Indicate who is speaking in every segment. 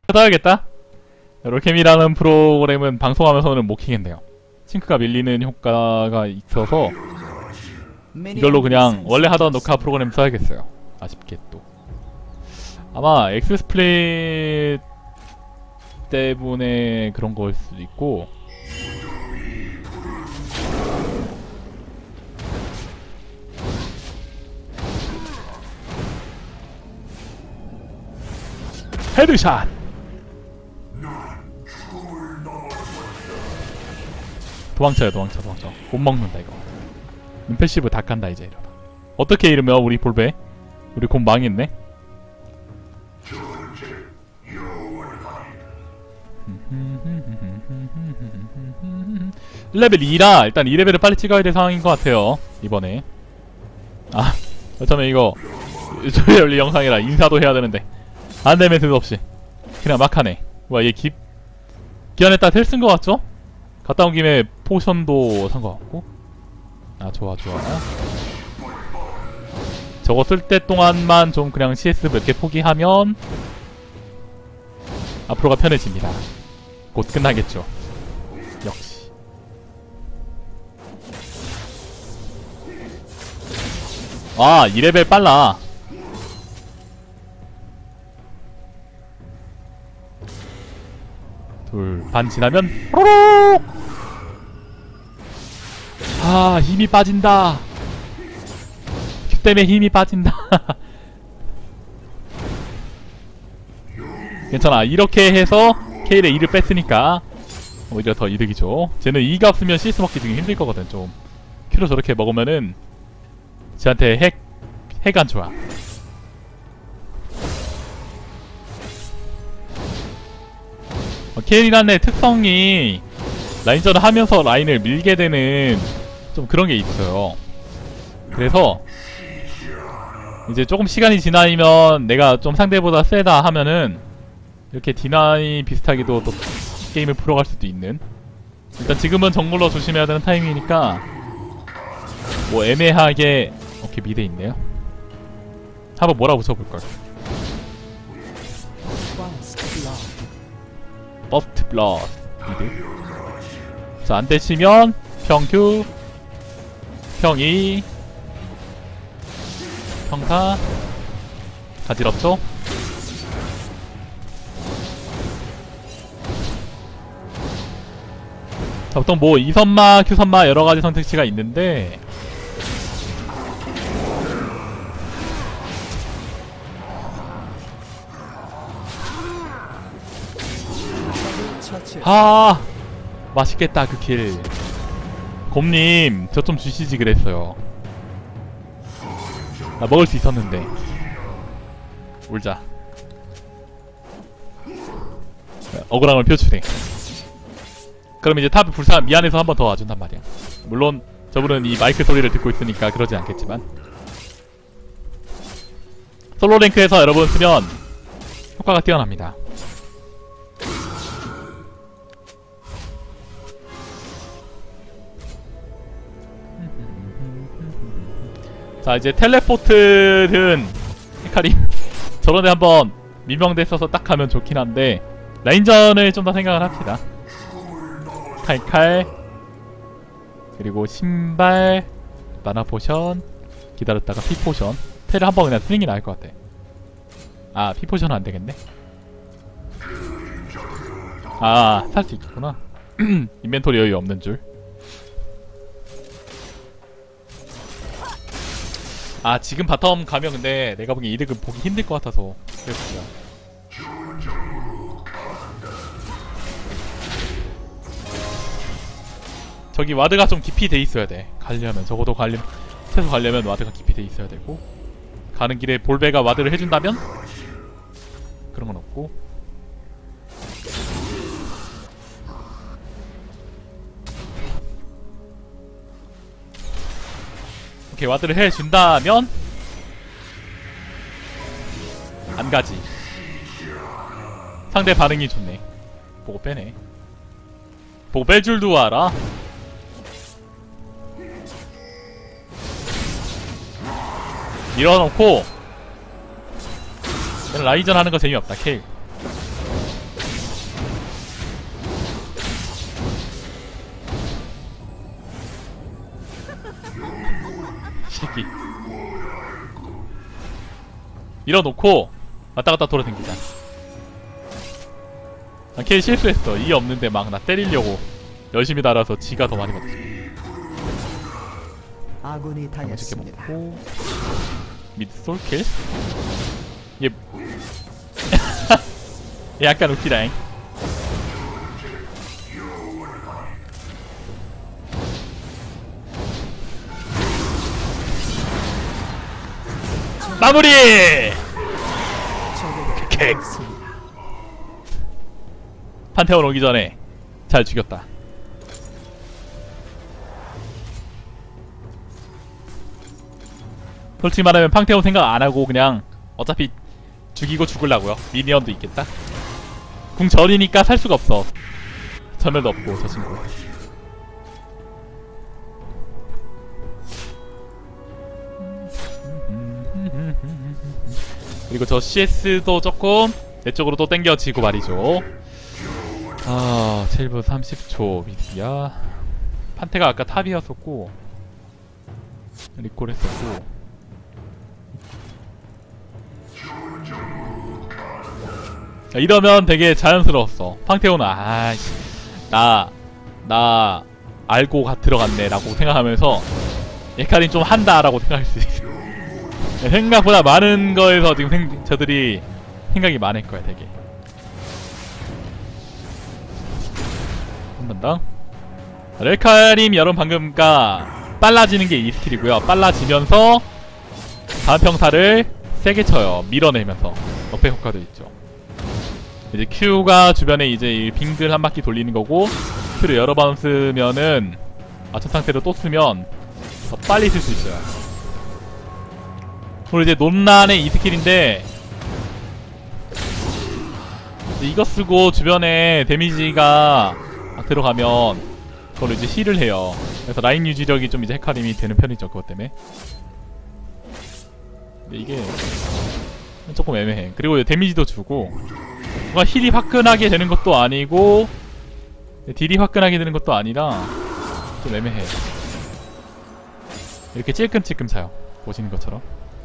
Speaker 1: 떠야겠다. 롤캠이라는 프로그램은 방송하면서는 못 키겠네요. 싱크가 밀리는 효과가 있어서 이걸로 그냥 원래 하던 녹화 프로그램 써야겠어요. 아쉽게 또 아마 엑스스플릿 때문에 그런 거일 수도 있고 헤드샷! 도망쳐요 도망쳐. 못 먹는다 이거. 임패시브 다 깐다 이제 이러다. 어떻게 이러면 우리 볼배? 우리 곧 망했네? 레벨 2라 일단 2레벨을 빨리 찍어야 될 상황인 것 같아요 이번에. 아 어쩌면 이거 저희 원래 영상이라 인사도 해야 되는데 안되면 뜻없이 그냥 막 하네. 와 얘 기한에따 텔 쓴 거 같죠? 갔다 온 김에 포션도 산 거 같고. 아 좋아 저거 쓸 때 동안만 좀 그냥 CS 몇 개 포기하면 앞으로가 편해집니다. 곧 끝나겠죠. 역시 아 2레벨 빨라. 둘 반 지나면 호로록! 아 힘이 빠진다. 큐 때문에 힘이 빠진다. 괜찮아. 이렇게 해서 K의 2를 뺐으니까 오히려 더 이득이죠. 쟤는 2가 없으면 CS 먹기 되게 힘들 거거든. 좀 Q로 저렇게 먹으면은 쟤한테 핵 안 좋아. K라는 특성이 라인전을 하면서 라인을 밀게 되는 좀 그런 게 있어요. 그래서 이제 조금 시간이 지나면 내가 좀 상대보다 세다 하면은 이렇게 D9 비슷하게도 또 게임을 풀어갈 수도 있는. 일단 지금은 정글로 조심해야 되는 타이밍이니까 뭐 애매하게 오케이 미드에 있네요. 한번 몰아붙여볼걸. 버스트 블러드 미드. 자 안되시면 평큐 평2 평타 가지럽죠? 자, 보통 뭐 2선마, Q선마 여러가지 선택지가 있는데 아 맛있겠다 그 킬. 곰님 저 좀 주시지 그랬어요. 나 먹을 수 있었는데. 울자. 억울함을 표출해. 그럼 이제 탑 불사 미안해서 한 번 더 와준단 말이야. 물론 저분은 이 마이크 소리를 듣고 있으니까 그러지 않겠지만 솔로 랭크에서 여러분 쓰면 효과가 뛰어납니다. 자 이제 텔레포트는 헤카림 저런데 한번 미명됐어서 딱 하면 좋긴 한데 라인전을 좀 더 생각을 합시다. 칼칼 그리고 신발 마나 포션 기다렸다가 피 포션. 텔을 한번 그냥 쓰는 게 나을 것 같아. 아 피 포션은 안 되겠네. 아 살 수 있겠구나. 인벤토리 여유 없는 줄. 아 지금 바텀 가면 근데 내가 보기엔 이득은 보기 힘들 것 같아서 그랬습니다. 저기 와드가 좀 깊이 돼 있어야 돼. 가려면 적어도 최소 가려면 와드가 깊이 돼 있어야 되고 가는 길에 볼베가 와드를 해준다면 그런 건 없고. 오케이 와드를 해준다면 안 가지. 상대 반응이 좋네. 보고 빼네. 보고 뺄 줄도 알아. 밀어놓고 라이전 하는 거 재미없다. 케일 새끼. 밀어놓고 왔다갔다 돌아다니자. 아, 걔 실수했어. 이 없는데 막 나 때리려고 열심히 달아서 지가 더 많이 받았어.
Speaker 2: 아군이
Speaker 1: 멋있게
Speaker 2: 당했습니다.
Speaker 1: 먹고 미드 솔킬? 얘 얘 약간 웃기다잉. 마무리!
Speaker 2: 적에게
Speaker 1: 객.
Speaker 2: 당했습니다.
Speaker 1: 판테온 오기 전에 잘 죽였다. 솔직히 말하면 판테온 생각 안하고 그냥 어차피 죽이고 죽을라고요. 미니언도 있겠다. 궁 절이니까 살 수가 없어. 전멸도 없고 저 친구. 그리고 저 CS도 조금 내 쪽으로 또 땡겨지고 말이죠. 아, 7분 30초 미드야. 판테가 아까 탑이었었고 리콜 했었고. 이러면 되게 자연스러웠어. 판테온은 아이씨 나 알고 들어갔네 라고 생각하면서 예카린 좀 한다 라고 생각할 수 있어. 생각보다 많은 거에서 지금 저들이 생각이 많을 거야 되게. 한 번 더. 렐카림 여러분 방금가 빨라지는 게 이 스킬이고요. 빨라지면서 다음 평타를 세게 쳐요. 밀어내면서 역배 효과도 있죠. 이제 Q가 주변에 이제 이 빙글 한 바퀴 돌리는 거고, Q를 여러 번 쓰면은 맞춤 상태로 또 쓰면 더 빨리 쓸 수 있어요. 그리고 이제 논란의 이 스킬인데, 이거 쓰고 주변에 데미지가 막 들어가면 그걸로 이제 힐을 해요. 그래서 라인 유지력이 좀 이제 헤카림이 되는 편이죠. 그것 때문에. 근데 이게 조금 애매해. 그리고 데미지도 주고 뭔가 힐이 화끈하게 되는 것도 아니고 딜이 화끈하게 되는 것도 아니라 좀 애매해. 이렇게 찔끔찔끔 차요. 보시는 것처럼.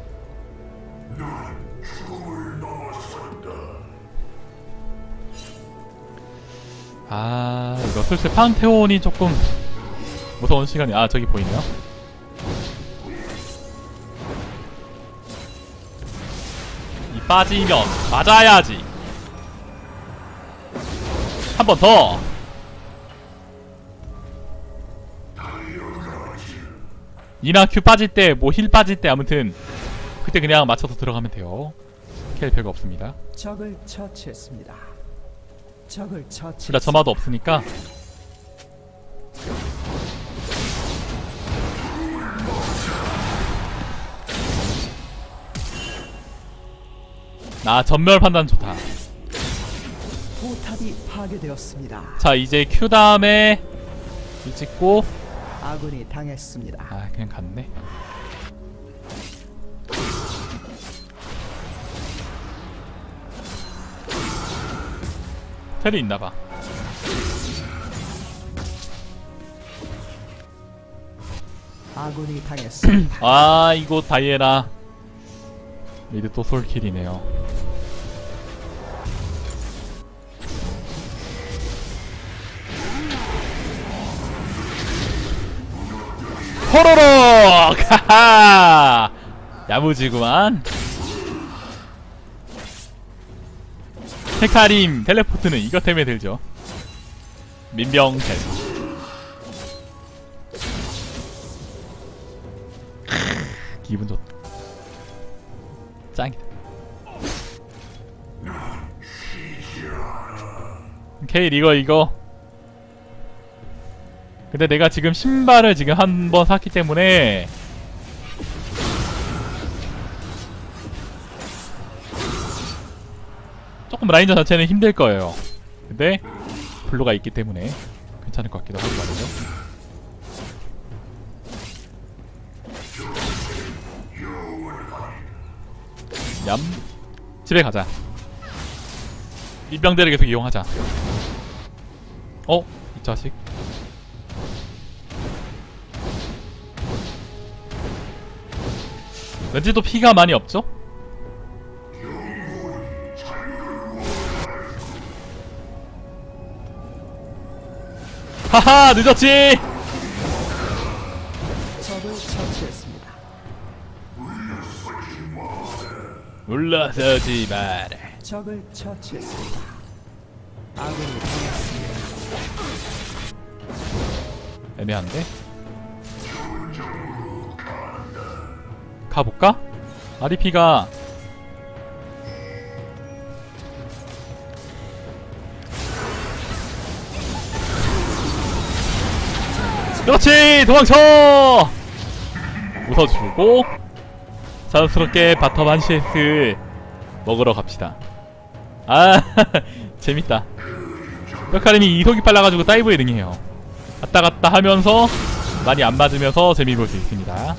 Speaker 1: 아, 이거 슬슬 판테온이 조금 무서운 시간이. 아, 저기 보이네요. 이 빠지면 맞아야지. 한 번 더. 이나 Q 빠질 때, 뭐 힐 빠질 때 아무튼 그때 그냥 맞춰서 들어가면 돼요. 킬 별거 없습니다.
Speaker 2: 적을 처치했습니다. 적을 처치.
Speaker 1: 둘 다 점화도 없으니까. 나 전멸 판단 좋다.
Speaker 2: 포탑이 파괴되었습니다.
Speaker 1: 자, 이제 Q 다음에 이 찍고.
Speaker 2: 아군이 당했습니다.
Speaker 1: 아, 그냥 갔네. 텔이 있나봐.
Speaker 2: 아군이 당했습니다.
Speaker 1: 아, 이거 다이애나 미드 또 솔킬이네요. 호로록! 하하! 야무지구만. 헤카림 텔레포트는 이것 때문에 들죠. 민병텔. 기분 좋다. 짱이다. 케일 이거 근데 내가 지금 신발을 지금 한 번 샀기 때문에 조금 라인전 자체는 힘들 거예요. 근데 블루가 있기 때문에 괜찮을 것 같기도 하고 말이죠. 얌. 집에 가자. 민병대를 계속 이용하자. 이 자식. 왠지 또 피가 많이 없죠? 하하 늦었지!
Speaker 2: 적을 처치했습니다.
Speaker 1: 물러서지 마라.
Speaker 2: 적을 처치했습니다. 아군이 당했습니다.
Speaker 1: 애매한데? 가볼까? 아리피가 그렇지! 도망쳐! 웃어주고 자연스럽게 바텀 한시에스 먹으러 갑시다. 아 재밌다. 뼈카림이 이속이 빨라가지고 다이브에 능해요. 갔다갔다 하면서 많이 안 맞으면서 재미 볼 수 있습니다.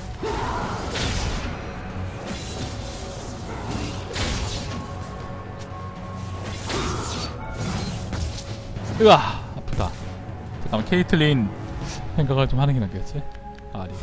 Speaker 1: 으아 아프다. 잠깐만 케이틀린 생각을 좀 하는 게 낫겠지? 아 아니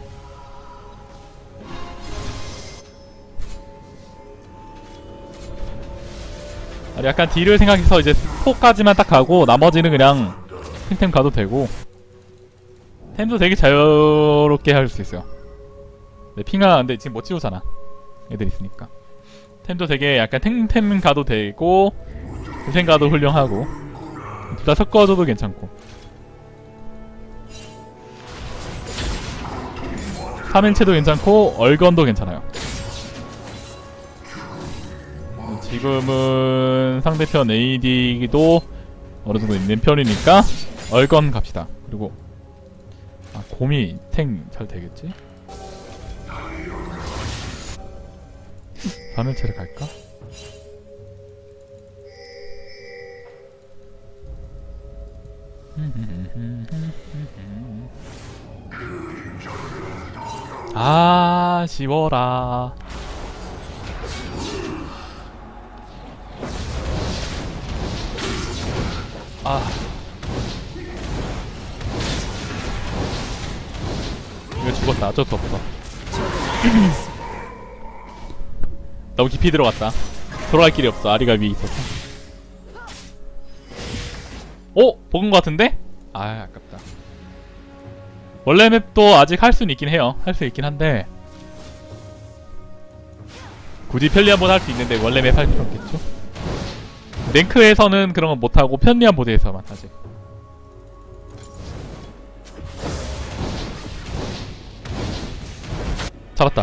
Speaker 1: 아니 약간 딜을 생각해서 이제 스포까지만 딱 가고 나머지는 그냥 탱템 가도 되고 템도 되게 자유롭게 할 수 있어요. 네, 핑아 근데 지금 못 치우잖아. 애들 있으니까 템도 되게 약간 탱템 가도 되고 딜템 가도 훌륭하고 둘 다 섞어줘도 괜찮고 3일체도 괜찮고 얼건도 괜찮아요. 지금은 상대편 AD도 어느정도 있는 편이니까 얼건 갑시다. 그리고 아 곰이 탱 잘 되겠지? 3일체를 갈까? 아 쉬워라. 아 이거 죽었다. 어쩔 수 없어. 너무 깊이 들어갔다. 돌아갈 길이 없어. 아리가 위에 있어서. 오! 먹은 것 같은데? 아 아깝다. 원래 맵도 아직 할 수는 있긴 해요. 할 수 있긴 한데 굳이 편리한 모드 할 수 있는데 원래 맵 할 필요 없겠죠? 랭크에서는 그런 건 못하고 편리한 모드에서만 하지. 잡았다.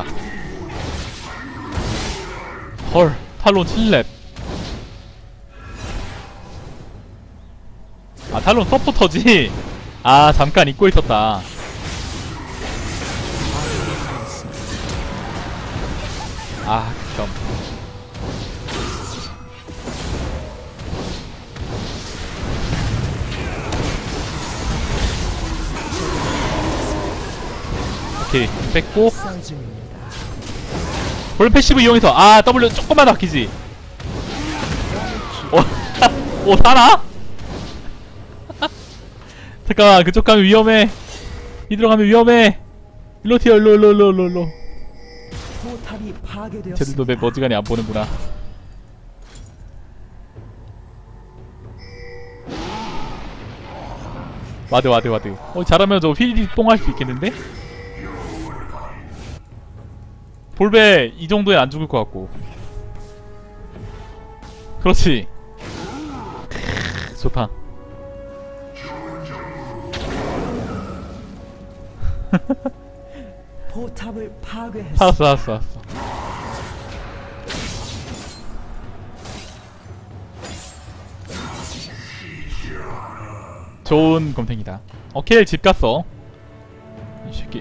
Speaker 1: 헐 탈론 7렙. 아 탈론 서포터지? 아 잠깐 잊고 있었다. 아 그럼 오케이 뺐고 볼 패시브 이용해서 아 W 조금만 아끼지. 오 사나? 잠깐만 그쪽 가면 위험해. 이리로 가면 위험해. 일로 튀어 일로.
Speaker 2: 포탑이 파괴되었습니다.
Speaker 1: 쟤들도 맵 어지간히 안 보는구나. 와드 잘하면 저 휘리릭 뽕 할 수 있겠는데? 볼베 이 정도에 안 죽을 것 같고. 그렇지. 좋다.
Speaker 2: 포탑을 파괴했습니다.
Speaker 1: 살았어. 좋은 곰탱이다. 오케이 집 갔어. 이 새끼.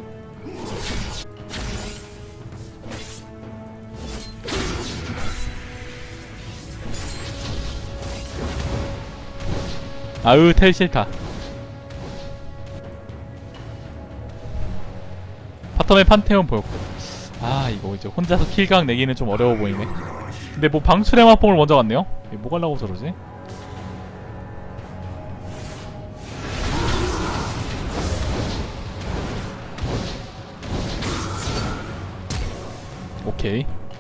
Speaker 1: 아으 텔 싫다. 바텀에 판테온 보였고. 아 이거 이제 혼자서 킬각 내기는 좀 어려워 보이네. 근데 뭐 방출의 마법을 먼저 갔네요? 뭐 갈라고 저러지? 오케이.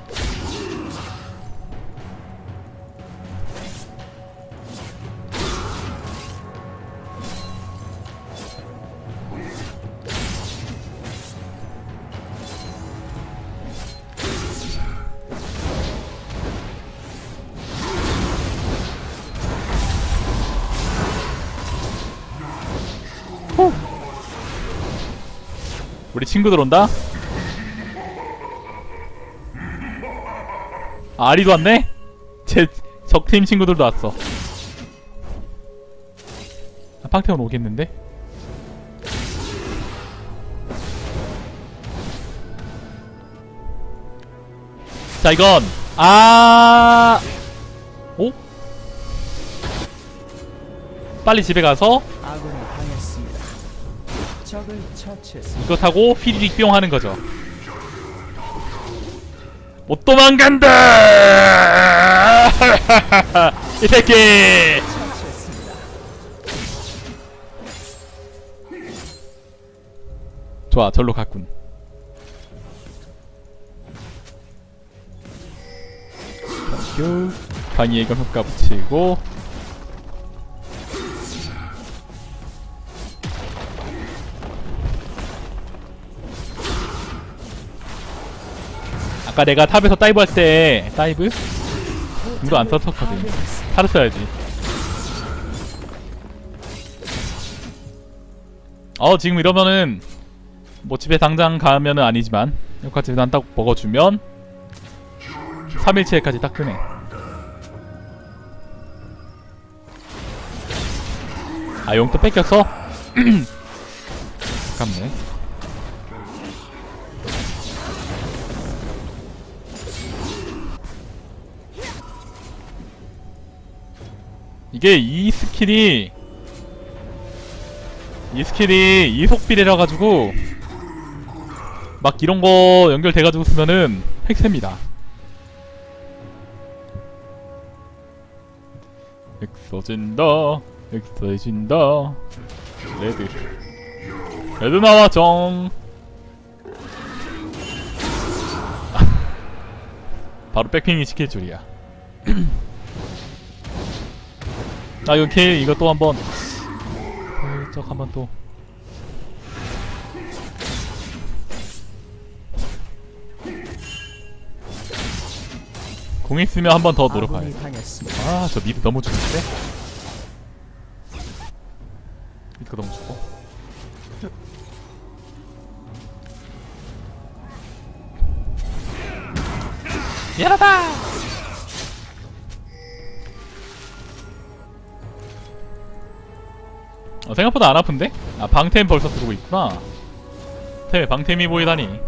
Speaker 1: 후. 우리 친구들 온다? 아, 아리도 왔네? 제 적팀 친구들도 왔어. 아, 팡테온 오겠는데? 자, 이건 오? 빨리 집에 가서
Speaker 2: 아군이 당했습니다. 적을 처치했습니다.
Speaker 1: 이거 타고 휘리릭 뿅 하는 거죠. 못 도망간다! 이 새끼!
Speaker 2: 처치했습니다.
Speaker 1: 좋아, 절로 갔군. 큐. 방위 예금 효과 붙이고. 아까 내가 탑에서 다이브 할 때 다이브? 이거 안 썼었거든. 타를 써야지. 지금 이러면은 뭐 집에 당장 가면은 아니지만 여기까지 일단 딱 먹어주면 3일치에까지 딱 뜨네. 아, 용도 뺏겼어? 아깝네. 이게 이 스킬이 이속비례라 가지고 막 이런거 연결돼가지고 쓰면은 핵셉니다. 엑서진다, 엑서진다. 레드 나와정. 바로 백핑이 시킬 줄이야. 아, 이거 케일 이거 또 한번 쩍 한번 또. 공 있으면 한 번 더 노력하야. 아, 저 미드 너무 좋은데? 미드가 너무 좋고. 미안하다! 생각보다 안 아픈데? 아, 방템 벌써 들어오고 있구나. 방템이 보이다니.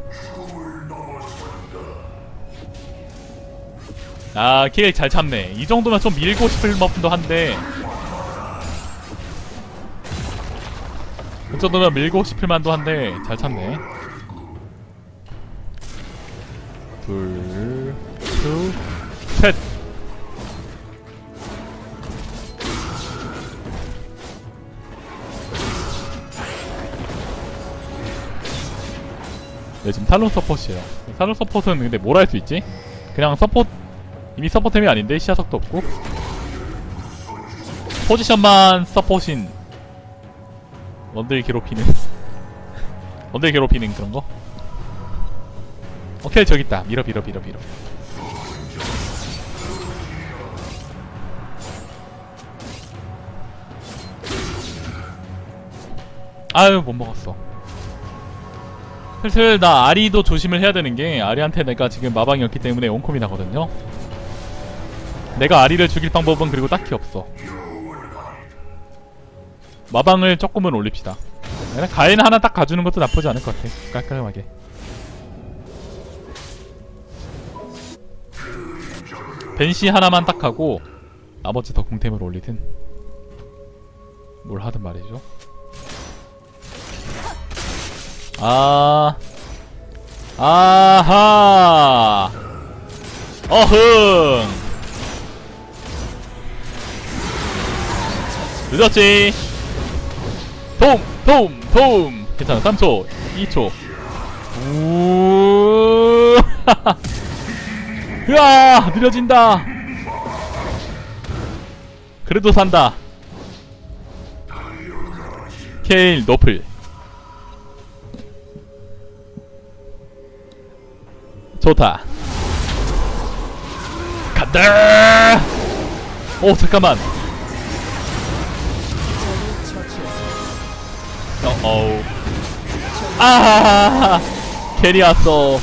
Speaker 1: 아, 킬 잘 참네. 이 정도면 좀 밀고 싶을 법도 한데, 그 정도면 밀고 싶을 만도 한데 잘 참네. 둘, 셋. 네, 지금 탈론 서폿이에요. 탈론 서폿은 근데 뭘 할 수 있지? 그냥 서폿, 이미 서폿템이 아닌데 시야석도 없고 포지션만 서폿인 원딜 괴롭히는 원딜 괴롭히는 그런거? 오케이, 저기있다. 밀어. 아유, 못 먹었어. 슬슬 나 아리도 조심을 해야 되는게, 아리한테 내가 지금 마방이 없기 때문에 온콤이 나거든요. 내가 아리를 죽일 방법은 그리고 딱히 없어. 마방을 조금은 올립시다. 그냥 가엔 하나 딱 가주는 것도 나쁘지 않을 것 같아. 깔끔하게. 벤시 하나만 딱 하고 나머지 더 공템을 올리든 뭘 하든 말이죠. 아하. 어흥. 늦었지. 도움. 괜찮아. 3초, 2초. 우. 으아 느려진다. 그래도 산다. 케일 노플 좋다. 간다. 오 잠깐만. 어어. 아 캐리 왔어.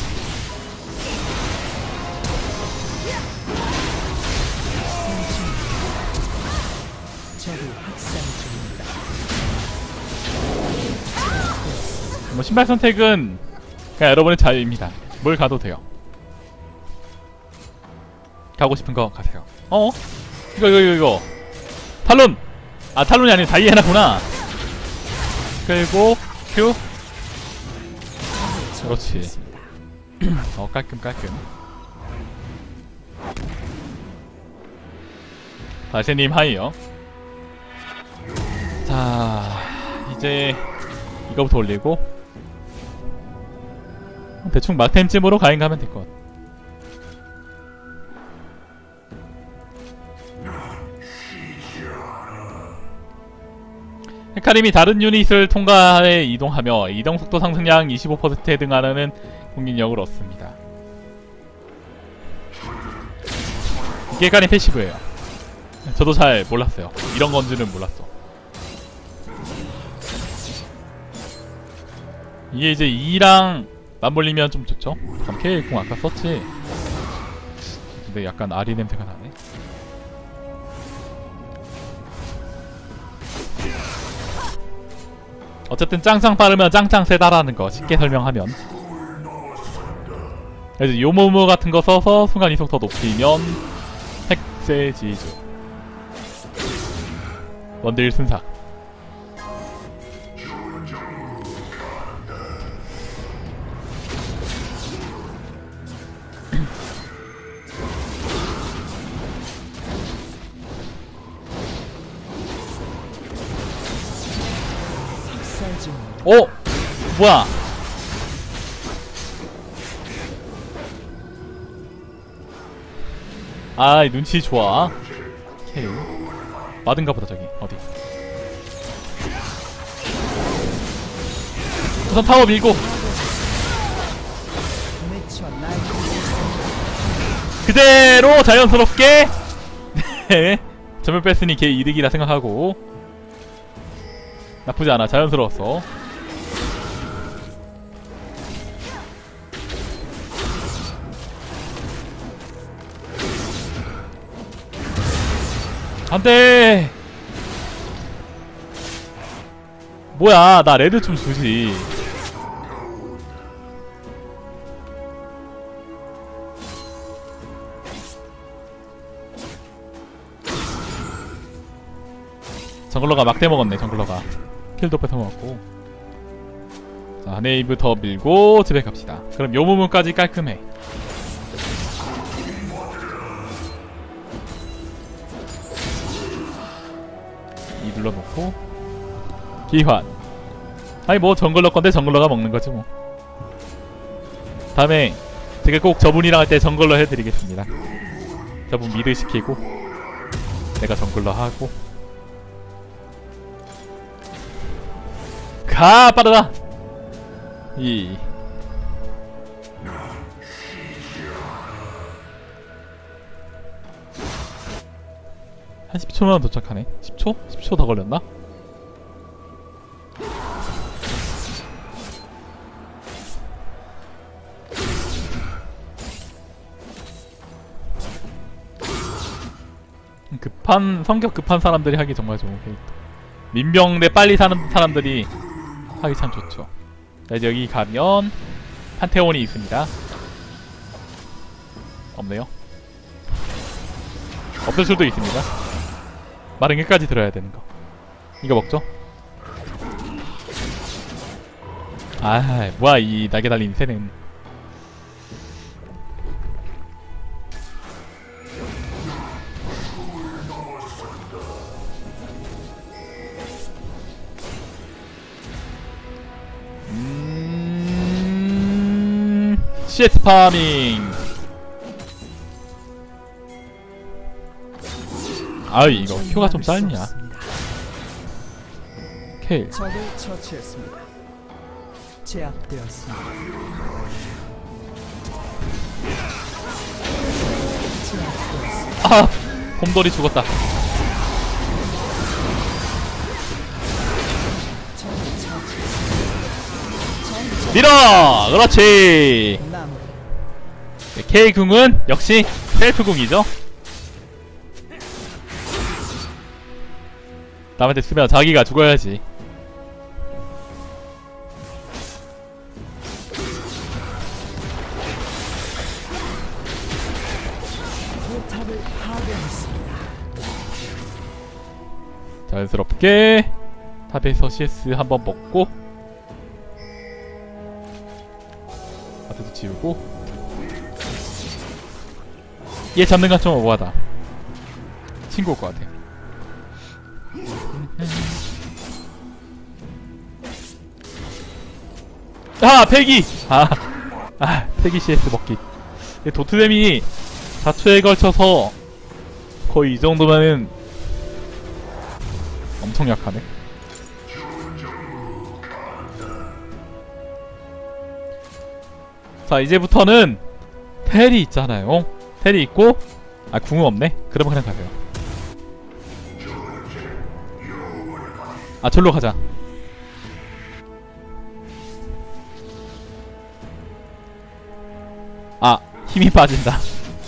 Speaker 1: 뭐 신발 선택은 그냥 여러분의 자유입니다. 뭘 가도 돼요. 가고 싶은 거 가세요. 어? 이거 탈론! 아 탈론이 아니라 다이애나구나. 끌고 큐. 그렇지. 깔끔 달새님 하이요. 자 이제 이거부터 올리고 대충 막템쯤으로 가행 가면 될 것 같아. 헤카림이 다른 유닛을 통과해 이동하며 이동속도 상승량 25% 해당하는 공격력을 얻습니다. 이게 헤카림 패시브예요. 저도 잘 몰랐어요. 이런 건지는 몰랐어. 이게 이제 2랑 맞물리면 좀 좋죠? K 공 아까 썼지? 근데 약간 아리 냄새가 나네. 어쨌든 짱짱 빠르면 짱짱 세다라는 거 쉽게 설명하면. 그래서 요모모 같은 거 써서 순간 이속 더 높이면 핵세지죠. 원딜 순삭. 오! 뭐야? 아, 눈치 좋아. 오케이. 맞은가 보다, 저기. 어디? 우선 타워 밀고. 그대로 자연스럽게. 네. 전멸 뺐으니 걔 이득이라 생각하고. 나쁘지 않아. 자연스러웠어. 안돼. 뭐야, 나 레드 좀 주지. 정글러가 막대 먹었네. 정글러가 킬도 뺏어 먹었고. 자, 네이브 더 밀고 집에 갑시다. 그럼 요 부분까지 깔끔해. 이 눌러놓고 기환. 아니 뭐 정글러 건데 정글러가 먹는거지 뭐. 다음에 제가 꼭 저분이랑 할 때 정글러 해드리겠습니다. 저분 미드 시키고 내가 정글러 하고. 가! 빠르다! 한 10초면 도착하네. 10초? 10초 더 걸렸나? 성격 급한 사람들이 하기 정말 좋은 캐릭터. 민병대 빨리 사는 사람들이 하기 참 좋죠. 자, 이제 여기 가면 판테온이 있습니다. 없네요. 없을 수도 있습니다. 말은 끝까지 들어야 되는 거. 이거 먹죠? 아, 뭐야 이 날개 달린 새는. CS 파밍. 아이 이거 큐가 좀 짧냐. 케일.
Speaker 2: 적을 처치했습니다. 제압되었습니다. 제압되었습니다.
Speaker 1: 아 곰돌이 죽었다.
Speaker 2: 적을 처치했습니다.
Speaker 1: 밀어! 그렇지.
Speaker 2: 마무리.
Speaker 1: K 궁은 역시 셀프 궁이죠. 남한테 쓰면 자기가 죽어야지.
Speaker 2: 포탑을 파괴했습니다.
Speaker 1: 자연스럽게 탑에서 CS 한번 먹고 아트도 지우고. 얘 잡는 건 좀 오버하다. 친구 올 것 같아. 아! 패기! 패기 CS 먹기. 도트뎀이 4초에 걸쳐서 거의 이 정도면은 엄청 약하네. 자, 이제부터는 텔이 있잖아요. 텔이 있고, 궁은 없네? 그러면 그냥 가세요. 절로 가자. 힘이 빠진다.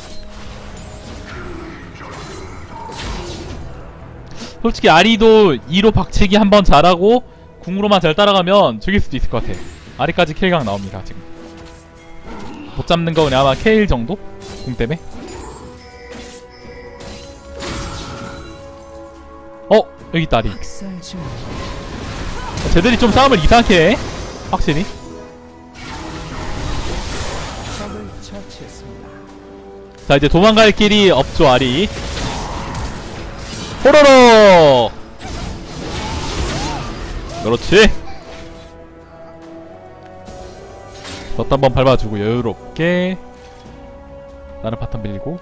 Speaker 1: 솔직히 아리도 2로 박치기 한번 잘하고 궁으로만 잘 따라가면 죽일 수도 있을 것 같아. 아리까지 킬각 나옵니다 지금. 못 잡는 거 그냥 아마 K1 정도? 궁 때문에? 여기 있다 아리.
Speaker 2: 학살 중.
Speaker 1: 쟤들이 좀 싸움을 이상하게 해 확실히.
Speaker 2: 적을 처치했습니다.
Speaker 1: 자 이제 도망갈 길이 없죠 아리. 호로로. 그렇지. 덧 한번 밟아주고 여유롭게 나는 바텀 밀고.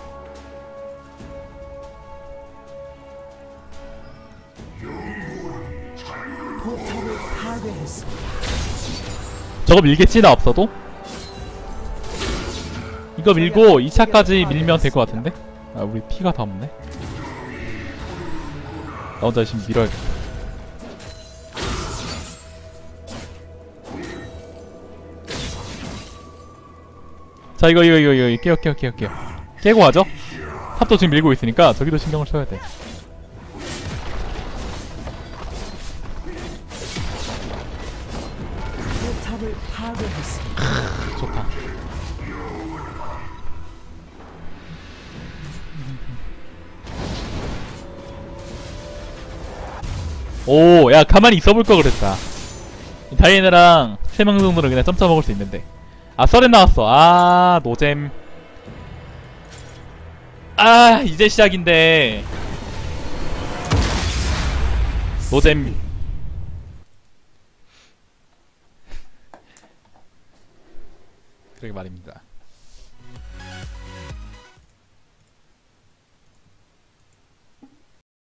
Speaker 2: 포탑을 파괴했습니다.
Speaker 1: 저거 밀겠지 나 없어도? 이거 밀고 2차까지 밀면 될 것 같은데? 우리 피가 다 없네. 나 혼자 열심히 밀어야겠다. 자 이거 깨요. 깨고 가죠? 탑도 지금 밀고 있으니까 저기도 신경을 써야 돼.
Speaker 2: 포탑을 파괴했습니다.
Speaker 1: 좋다. 오, 야 가만히 있어볼 걸 그랬다. 다이애나랑 3명 정도는 그냥 점차 먹을 수 있는데. 서렌 나왔어. 노잼. 이제 시작인데. 노잼. 그러게 말입니다.